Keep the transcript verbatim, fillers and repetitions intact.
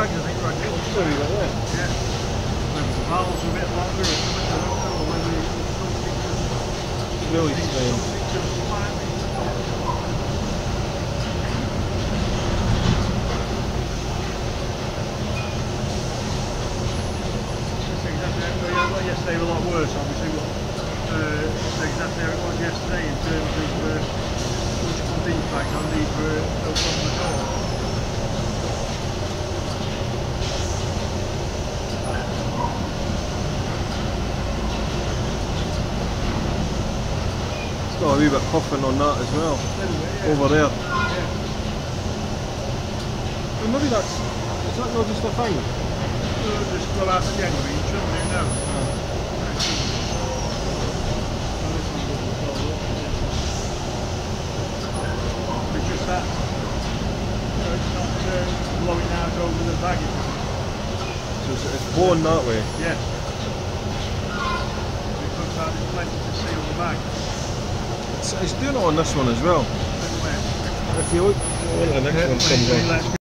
bags, I think, Roger. There we go, yeah. Yeah. Whether the valves are a bit longer or something, I don't know, or whether it's something to... Really it's strange. something to slightly... It's exactly how it was yesterday, a lot worse, obviously, but uh, it's exactly how it was yesterday in terms of uh, electrical defects on these were no problem at all. Got a wee bit puffing on that as well, Bit, yeah. over there. Yeah. Well, maybe that's, is that not just a thing? We'll just go out to January, shouldn't we now? It's just that, you know, it's not uh, blowing out over the bag. So it's, it's blown that way. Yes. It comes out in plenty to seal the bag. It's, it's doing it on this one as well. Anyway, If you look, when the next one comes on.